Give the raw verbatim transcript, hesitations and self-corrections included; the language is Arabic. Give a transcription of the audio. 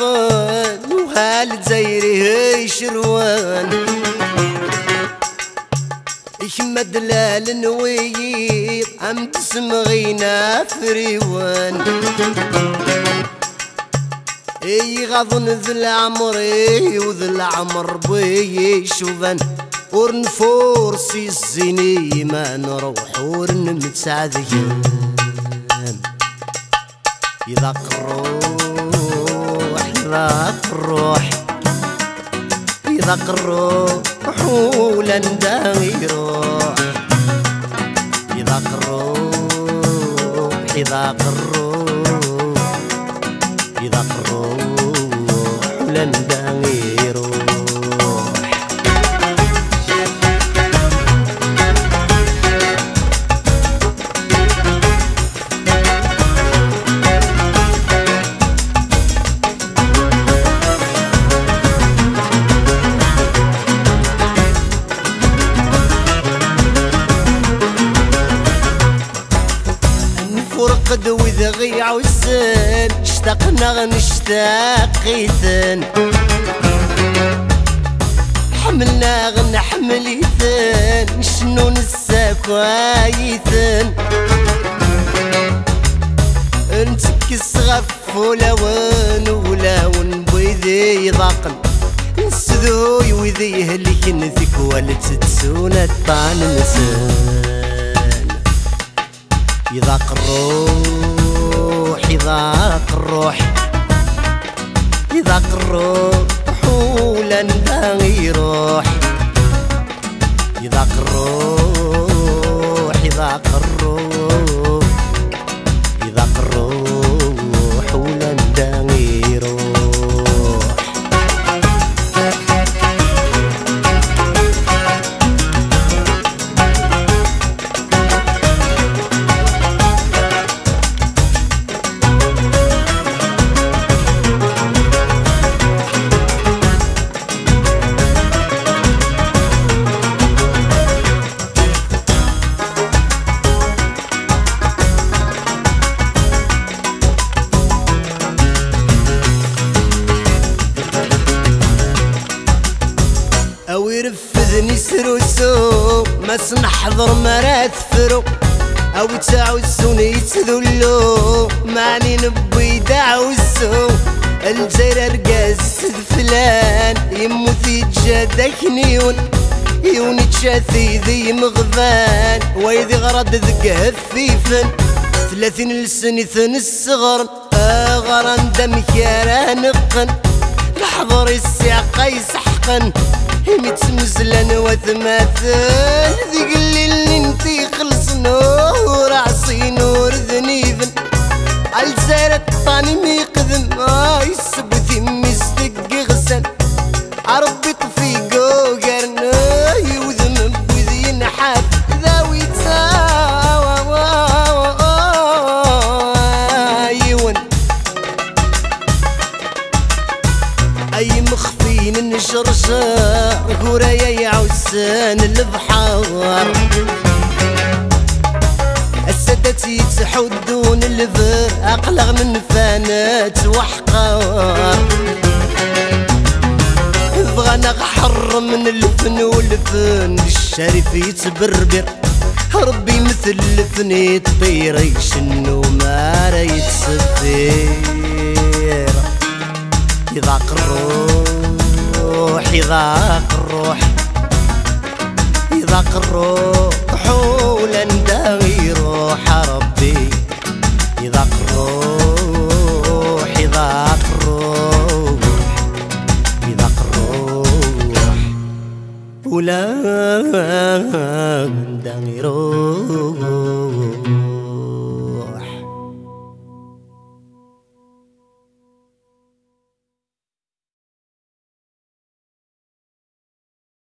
عظن وهالجزايري شروان يشم دلال نويض أم تسمغينا فريوان اي غضن ذي العمر وذي العمر بي شوفان ورنفورسي الزيني ما نروح ورنمتعذيان يذاق الروح يذاق الروح يذاق الروح ولا نداوي يروح يذاق الروح يذاق الروح يذاق الروح ولا نداوي يروح فرقد وذغي عوسن اشتقنا غنشتاقيثن حملنا غنحمليثن شنو نساكوايثن انتكس غف ولون ولون بيذي ضاقن نسذوي وذي يهلكن ذيك والتتسونا الطعن نسان يذاق الروح يذاق الروح يذاق الروح ولا نداوي يروح يذاق الروح يذاق الروح يذاق الروح ولا نداوي يروح أو يرفذني سروسو ما سنحضر مرات فرو أو تعوزوني يتذلو ماني نبي دعوزو الجير رقاز فلان يموت يتجادك نيون يوني تشاثي ذي مغفان ويذي غرد ذك هفيفن ثلاثين لسنة الصغر أغران دمك يا نقن لحضر الساقة يسحقن ميت مزلن وثماثل ذيك اللي انتي خلص نور عصي نور ذنيفن الزارة الطاني ميقذن يسب ثمي صدق غسن عربي طفي قوقرن يوذم بوذي ينحاف ذاوي تاويون اي مخفين نشرشر قرايا يا عوسان البحار السادات يتحدون البر اقلغ من فانات وحقار بغانا غحر من الفن والفن الشريف يتبربر ربي مثل الفن يطير يشنو ما راه يتسفير يذاق الروح يذاق الروح يذاق الروح ولا نداوي يروح ربي يذاق الروح يذاق الروح يذاق الروح ولا نداوي يروح